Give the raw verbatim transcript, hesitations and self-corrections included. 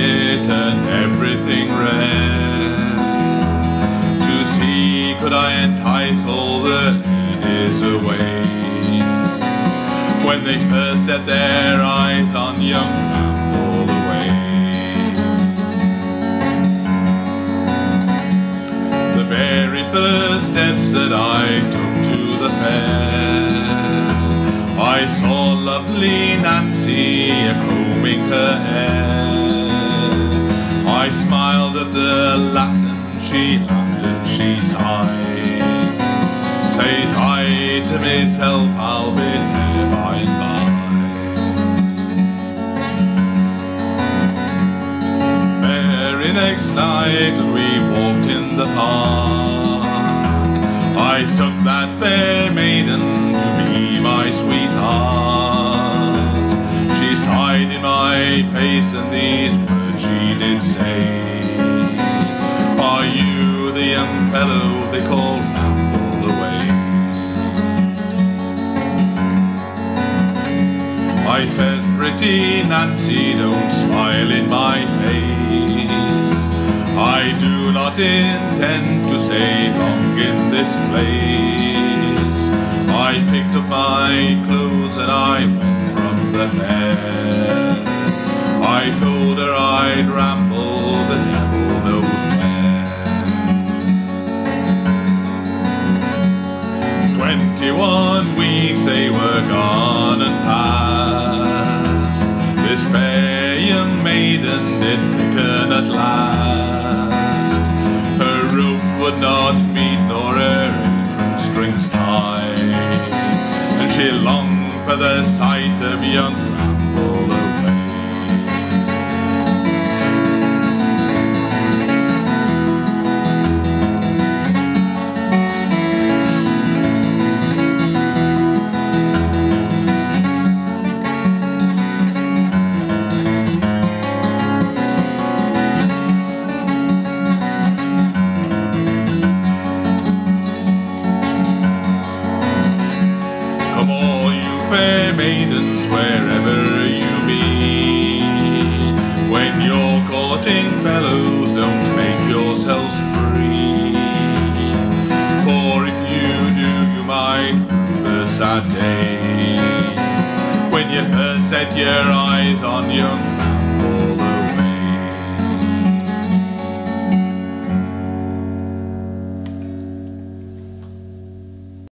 it and everything red, to see could I entice all the ladies away, when they first set their eyes on young Rambleaway. The very first steps that I took to the fair, I saw lovely Nancy a-combing her hair. I smiled at the lass and she laughed and she sighed. Says I to myself, I'll be here by and by. Very next night as we walked in the park, I took that fair maiden to be my sweetheart. She sighed in my face and these words she did say, are you the young fellow they call Rambleaway? I says, pretty Nancy, don't smile in my face. I do not intend to stay long in this place. I picked up my clothes and I went from the fair. I told her I'd ramble the devil knows where. Twenty-one weeks they were gone and past. This fair young maiden did thicken at last. Her ropes would not meet nor her apron strings tie, and she longed for the sight of young Rambleaway. Fair maidens, wherever you be, when you're courting fellows, don't make yourselves free. For if you do, you might rue the sad day when you first set your eyes on young